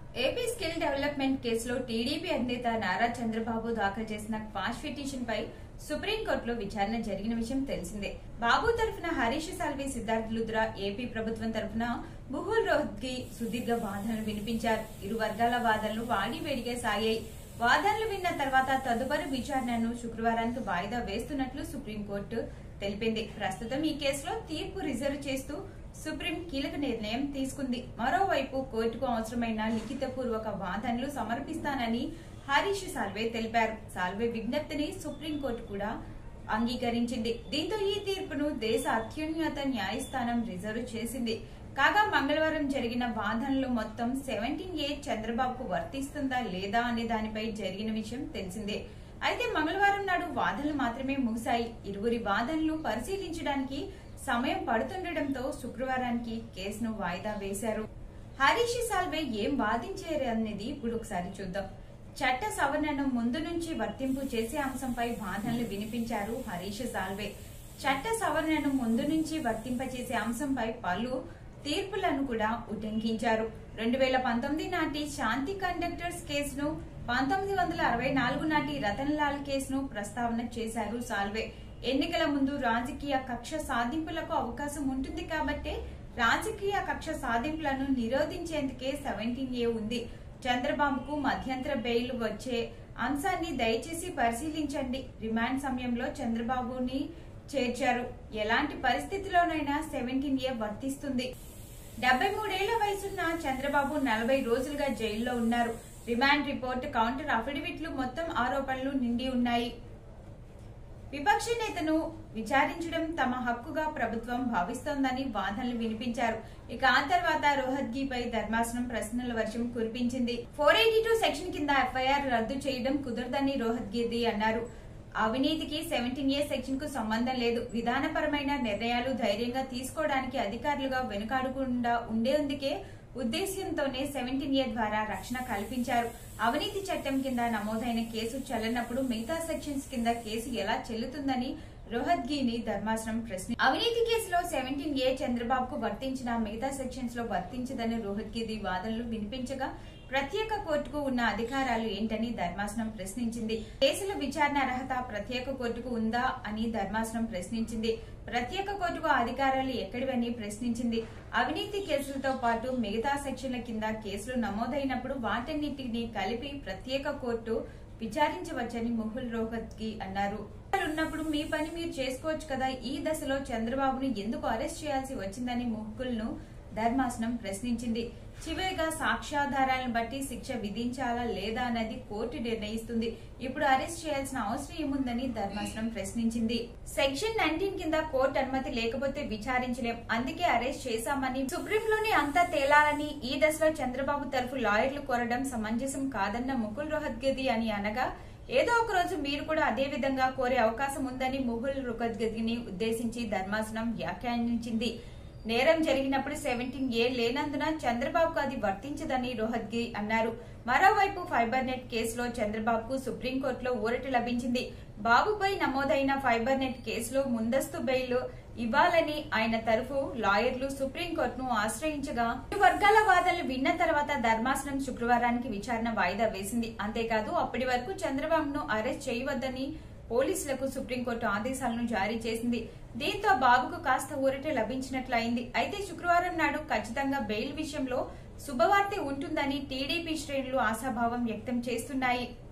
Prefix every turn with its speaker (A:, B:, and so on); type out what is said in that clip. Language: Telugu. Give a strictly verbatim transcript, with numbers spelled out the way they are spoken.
A: ఏపీ స్కిల్ డెవలప్మెంట్ కేసులో టీడీపీ అధినేత నారా చంద్రబాబు దాఖలు చేసిన క్వాష్ పిటిషన్ పై సుప్రీంకోర్టులో విచారణ జరిగిన విషయం తెలిసిందే. బాబు తరఫున హరీష్ సాల్వే, సిద్ధార్థ్ లుద్రా, ఏపీ ప్రభుత్వం తరఫున ముహుల్ రోహత్గి సుదీర్ఘ వాదనలు వినిపించారు. ఇరు వర్గాల వాదనలు వాడివేడిగా సాగాయి. వాదనలు విన్న తర్వాత తదుపరి విచారణను శుక్రవారానికి వాయిదా వేస్తున్నట్లు సుప్రీంకోర్టు తెలిపింది. ప్రస్తుతం ఈ కేసులో తీర్పు రిజర్వ్ చేస్తూ సుప్రీం కీలక నిర్ణయం తీసుకుంది. మరోవైపు కోర్టుకు అవసరమైన లిఖితపూర్వక వాదనలు సమర్పిస్తానని హరీష్ సాల్వే తెలిపారు. సాల్వే విజ్ఞప్తిని సుప్రీంకోర్టు కూడా అంగీకరించింది. దీంతో ఈ తీర్పును దేశ అత్యున్నత న్యాయస్థానం రిజర్వ్ చేసింది. కాగా మంగళవారం జరిగిన వాదనలు మొత్తం సెవెంటీన్ ఏ చంద్రబాబుకు వర్తిస్తుందా లేదా అనే దానిపై జరిగిన విషయం తెలిసిందే. అయితే మంగళవారం నాడు వాదనలు మాత్రమే ముగిశాయి. ఇరువురి వాదనలు పరిశీలించడానికి సమయం పడుతుండటంతో శుక్రవారానికి కేసును వాయిదా వేశారు. హరీష్ సాల్వే ఏం వాదించారు అనేది ఇప్పుడు ఒకసారి చూద్దాం. చట్ట సవరణను ముందు నుంచి వర్తింపు చేసే అంశంపై వాదనలు వినిపించారు హరీష్ సాల్వే. చట్ట సవరణను ముందు నుంచి వర్తింపచేసే అంశంపై పలు తీర్పులను కూడా ఉల్లంఘించారు. రెండు వేల పంతొమ్మిది నాటి శాంతి కండక్టర్స్ కేసును, పంతొమ్మిది వందల అరవై నాలుగు నాటి రతన్ లాల్ కేసును ప్రస్తావన చేశారు సాల్వే. ఎన్నికల ముందు రాజకీయ కక్ష సాధింపులకు అవకాశం ఉంటుంది కాబట్టే రాజకీయ కక్ష సాధింపులను నిరోధించేందుకే సెవెంటీన్ ఏ ఉంది. చంద్రబాబుకు మధ్యంతర బెయిల్ వచ్చే అంశాన్ని దయచేసి పరిశీలించండి. రిమాండ్ సమయంలో చంద్రబాబుని చేర్చారు. ఎలాంటి పరిస్థితిలోనైనా సెవెంటీన్ ఏ వర్తిస్తుంది. డెబ్బై మూడేళ్ల వయసున్న చంద్రబాబు నలభై రోజులుగా జైల్లో ఉన్నారు. రిమాండ్ రిపోర్ట్, కౌంటర్ అఫిడవిట్లు, మొత్తం ఆరోపణలు నిండి ఉన్నాయి. విపక్ష నేతను విచారించడం తమ హక్కుగా ప్రభుత్వం భావిస్తోందని వాదనలు వినిపించారు. ఇక ఆ తర్వాత రోహత్గిపై ధర్మాసనం ప్రశ్నల వర్షం కురిపించింది. ఫోర్ ఎయిటీ టూ సెక్షన్ కింద ఎఫ్ఐఆర్ రద్దు చేయడం కుదరదని రోహత్గిది అన్నారు. అవినీతికి సెవెంటీన్ ఏ సెక్షన్ కు సంబంధం లేదు. విధానపరమైన నిర్ణయాలు ధైర్యంగా తీసుకోవడానికి అధికారులుగా వెనుకాడకుండా ఉండేందుకే ఉద్దేశ్యంతోనే సెవెంటీన్ ఏ ద్వారా రక్షణ కల్పించారు. అవినీతి చట్టం కింద నమోదైన కేసు చెల్లనప్పుడు మిగతా సెక్షన్స్ కింద కేసు ఎలా చెల్లుతుందని రోహత్గిని ధర్మాసనం ప్రశ్న అవినీతి కేసులో సెవెంటీన్ ఏ చంద్రబాబుకు వర్తించిన మిగతా సెక్షన్స్ లో వర్తించదని రోహత్గిది వాదనలు వినిపించగా ప్రత్యేక కోర్టుకు ఉన్న అధికారాలు ఏంటని ధర్మాసనం ప్రశ్నించింది. కేసుల విచారణ అర్హత ప్రత్యేక కోర్టుకు ఉందా అని ధర్మాసనం ప్రశ్నించింది. ప్రత్యేక కోర్టుకు అధికారాలు ఎక్కడివని ప్రశ్నించింది. అవినీతి కేసులతో పాటు మిగతా సెక్షన్ల కింద కేసులు నమోదైనప్పుడు వాటన్నిటిని కలిపి ప్రత్యేక కోర్టు విచారించవచ్చని ముహుల్ రోహత్గి అన్నారు. ఉన్నప్పుడు మీ పని మీరు చేసుకోవచ్చు కదా, ఈ దశలో చంద్రబాబును ఎందుకు అరెస్ట్ చేయాల్సి వచ్చిందని ముహుల్ ను ధర్మాసనం ప్రశ్నించింది. చివరిగా సాక్ష్యాధారాలను బట్టి శిక్ష విధించాలా లేదా అన్నది కోర్టు నిర్ణయిస్తుంది. ఇప్పుడు అరెస్ట్ చేయాల్సిన అవసరం ఏముందని ధర్మాసనం ప్రశ్నించింది. సెక్షన్ నైన్టీన్ కింద కోర్టు అనుమతి లేకపోతే విచారించలేం, అందుకే అరెస్ట్ చేశామని సుప్రీంలోనే అంతా తేలాలని ఈ దశలో చంద్రబాబు తరఫు లాయర్లు కోరడం సమంజసం కాదన్న ముకుల్ రోహత్గి అని అనగా, ఏదో ఒక రోజు మీరు కూడా అదే విధంగా కోరే అవకాశం ఉందని ముకుల్ రోహత్గిని ఉద్దేశించి ధర్మాసనం వ్యాఖ్యానించింది. నేరం జరిగినప్పుడు సెవెంటీన్ ఏ లేనందున చంద్రబాబుకు అది వర్తించదని రోహత్గి అన్నారు. మరోవైపు ఫైబర్ నెట్ కేసులో చంద్రబాబుకు సుప్రీంకోర్టులో ఊరట లభించింది. బాబుపై నమోదైన ఫైబర్ నెట్ కేసులో ముందస్తు బెయిల్ ఇవ్వాలని ఆయన తరఫు లాయర్లు సుప్రీంకోర్టును ఆశ్రయించగా ఇరు వర్గాల వాదనలు విన్న తర్వాత ధర్మాసనం శుక్రవారానికి విచారణ వాయిదా వేసింది. అంతేకాదు అప్పటి వరకు చంద్రబాబును అరెస్ట్ చేయవద్దని పోలీసులకు సుప్రీంకోర్టు ఆదేశాలను జారీ చేసింది. దీంతో బాబుకు కాస్త ఊరట లభించినట్లయింది. అయితే శుక్రవారం నాడు ఖచ్చితంగా బెయిల్ విషయంలో శుభవార్త ఉంటుందని టీడీపీ శ్రేణులు ఆశాభావం వ్యక్తం చేస్తున్నాయి.